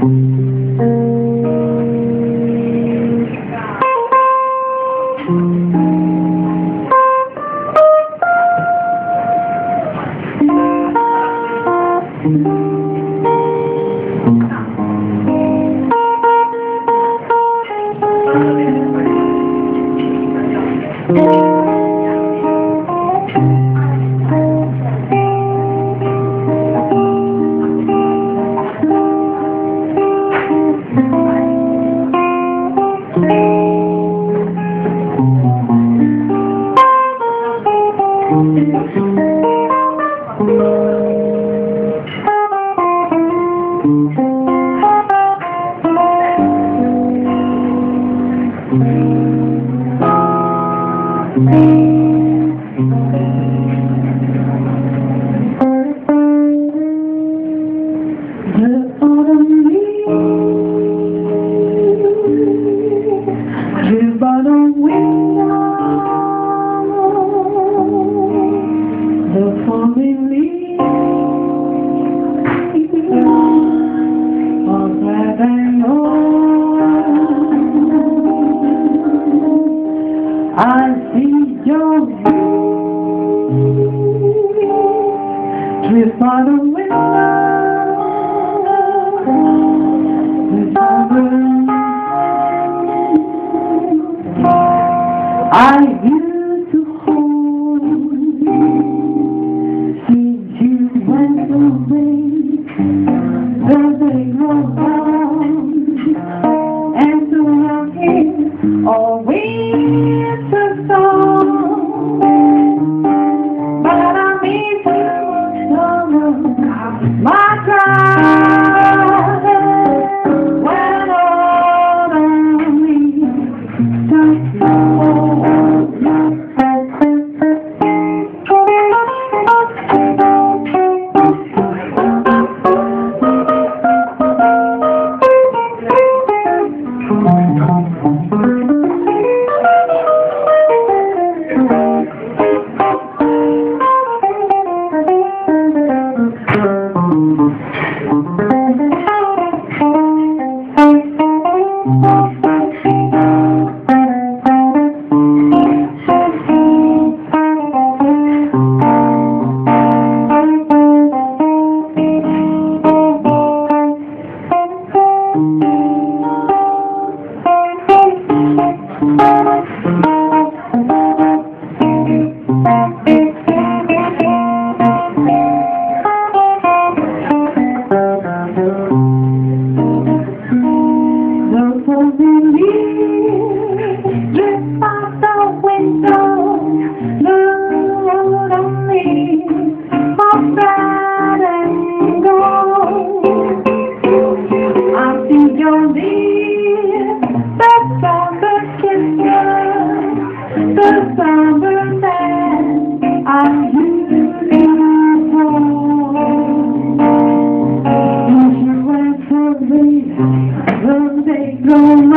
I see your drip by the window, the summer. I used to hold you since you went away. The day goes on, and so I'm here always a song, but I need to summer my cry when all of me starts to the summer that I used to hold. You went away, the day goes